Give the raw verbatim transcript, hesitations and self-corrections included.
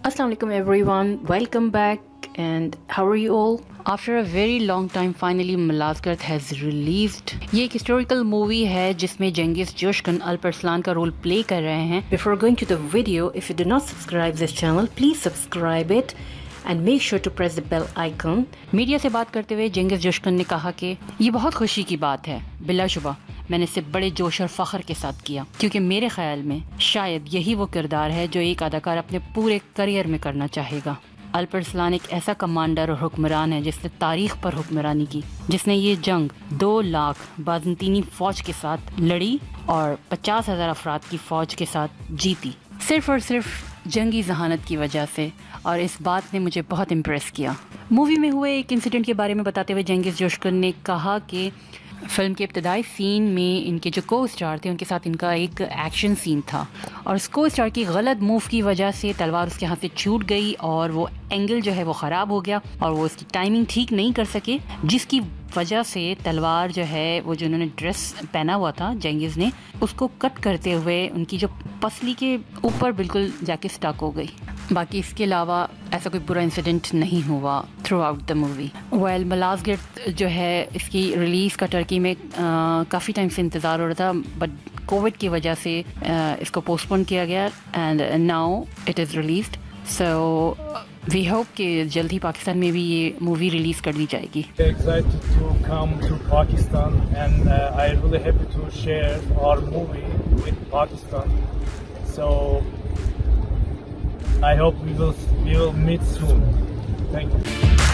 Assalamualaikum everyone, welcome back and how are you all? After a very long time finally Malazgirt has released. ये एक historical movie है जिसमें Cengiz Coskun Alparslan का role play कर रहे हैं. Before going to the video, if you do not subscribe this channel, please subscribe it and make sure to press the bell icon. Media से बात करते हुए जेंगिस जोशकन ने कहा कि ये बहुत खुशी की बात है, बिलाशुबा मैंने इसे बड़े जोश और फ़ख्र के साथ किया, क्योंकि मेरे ख्याल में शायद यही वो किरदार है जो एक अदाकार अपने पूरे करियर में करना चाहेगा. अल्परसलान एक ऐसा कमांडर और हुक्मरान है जिसने तारीख पर हुक्मरानी की, जिसने ये जंग दो लाख बाज़ंतीनी फ़ौज के साथ लड़ी और पचास हज़ार अफराद की फ़ौज के साथ जीती, सिर्फ़ और सिर्फ जंगी जहानत की वजह से. और इस बात ने मुझे बहुत इम्प्रेस किया. मूवी में हुए एक इंसिडेंट के बारे में बताते हुए जेंगिस जोशकन ने कहा कि फिल्म के इब्तदाई सीन में इनके जो को स्टार थे उनके साथ इनका एक एक्शन सीन था और उस को स्टार की गलत मूव की वजह से तलवार उसके हाथ से छूट गई और वो एंगल जो है वो ख़राब हो गया और वो उसकी टाइमिंग ठीक नहीं कर सके, जिसकी वजह से तलवार जो है वो जो उन्होंने ड्रेस पहना हुआ था जेंगिस ने, उसको कट करते हुए उनकी जो पसली के ऊपर बिल्कुल जाके स्टक हो गई. बाकी इसके अलावा ऐसा कोई बुरा इंसिडेंट नहीं हुआ throughout the movie. Well Malazgirt जो है इसकी रिलीज़ का टर्की में काफ़ी टाइम से इंतज़ार हो रहा था, बट कोविड की वजह से uh, इसको पोस्टपोन किया गया and now it is released. So we hope कि जल्द ही पाकिस्तान में भी ये मूवी रिलीज़ कर दी जाएगी. Excited to come to Pakistan and uh, I'm really happy to share our movie with Pakistan. So I hope we will we will meet soon. Thank you.